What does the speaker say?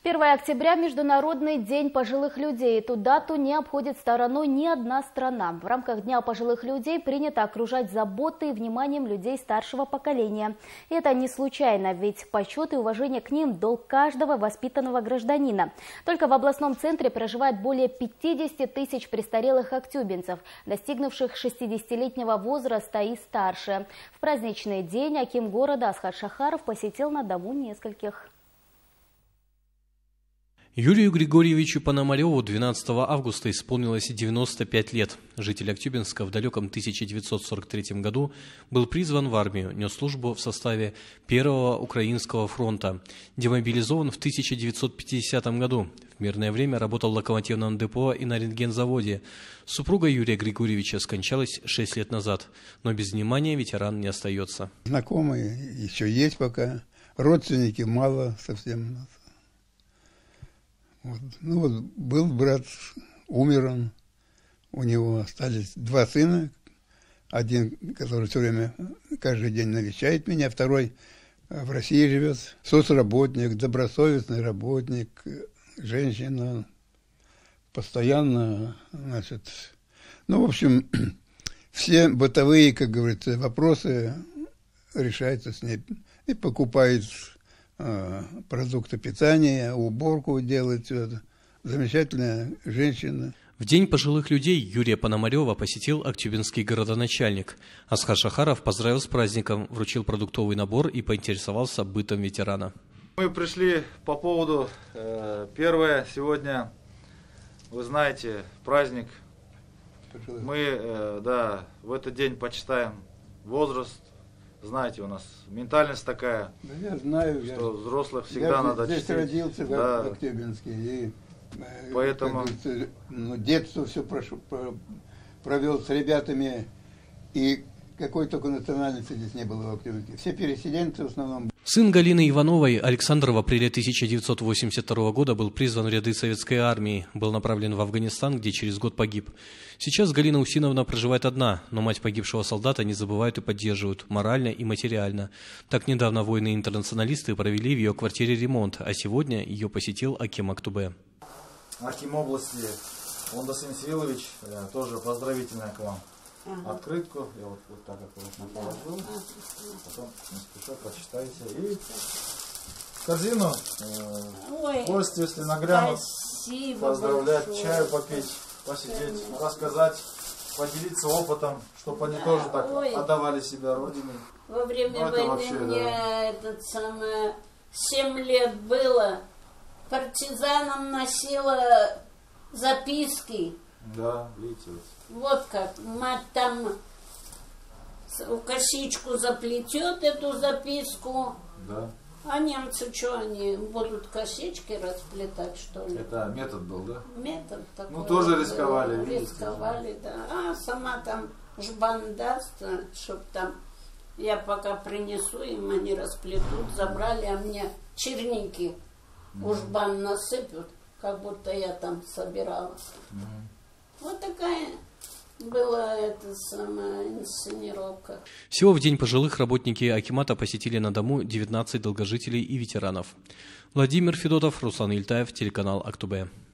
1 октября – Международный день пожилых людей. Эту дату не обходит стороной ни одна страна. В рамках Дня пожилых людей принято окружать заботой и вниманием людей старшего поколения. И это не случайно, ведь почет и уважение к ним – долг каждого воспитанного гражданина. Только в областном центре проживает более 50 тысяч престарелых актюбинцев, достигнувших 60-летнего возраста и старше. В праздничный день аким города Асхат Шахаров посетил на дому нескольких. Юрию Григорьевичу Пономареву 12 августа исполнилось 95 лет. Житель Актюбинска в далеком 1943 году был призван в армию, нес службу в составе Первого Украинского фронта. Демобилизован в 1950 году. В мирное время работал в локомотивном депо и на рентгензаводе. Супруга Юрия Григорьевича скончалась 6 лет назад, но без внимания ветеран не остается. Знакомые еще есть пока, родственники мало совсем. Был брат, умер он, у него остались 2 сына, один, который все время, каждый день навещает меня, второй в России живет, соцработник, добросовестный работник, женщина, постоянно, в общем, все бытовые, как говорится, вопросы решаются с ней и покупает продукты питания, уборку делает, все это. Замечательная женщина. В День пожилых людей Юрия Пономарева посетил актюбинский городоначальник. Асхат Шахаров поздравил с праздником, вручил продуктовый набор и поинтересовался бытом ветерана. Мы пришли по поводу первое сегодня, вы знаете, праздник. Мы в этот день почитаем возраст. Знаете, у нас ментальность такая, да, я знаю, что взрослых всегда надо чтить. Я здесь родился, в Актюбинске, и поэтому детство все провел с ребятами, и какой только национальности здесь не было в Актюбинске. Все переселенцы в основном. Сын Галины Ивановой, Александр, в апреле 1982 года был призван в ряды советской армии, был направлен в Афганистан, где через год погиб. Сейчас Галина Усиновна проживает одна, но мать погибшего солдата не забывают и поддерживают морально и материально. Так недавно воины-интернационалисты провели в ее квартире ремонт, а сегодня ее посетил аким Актубе. Аким области Ондасин Силович, тоже поздравительная к вам. Открытку, я вот так аккуратно положил, потом не спеша прочитайте, и в корзину гости, если наглянут, поздравлять, большое. Чаю попить, посидеть, рассказать, поделиться опытом, чтобы они тоже так отдавали себя родине. Во время войны мне 7 лет было, партизанам носила записки. Да, видите. Вот как, мать там косичку заплетет, эту записку, да. А немцы что, они будут косички расплетать, что ли? Это метод был, да? Метод такой. Ну, тоже рисковали, был, видите. Рисковали, да. А сама там жбан даст, чтоб там, я пока принесу им, они расплетут, забрали, а мне черники у жбан насыпят, как будто я там собирала. Вот такая была эта самая инсценировка. Всего в День пожилых работники акимата посетили на дому 19 долгожителей и ветеранов. Владимир Федотов, Руслан Ильтаев, телеканал Актубе.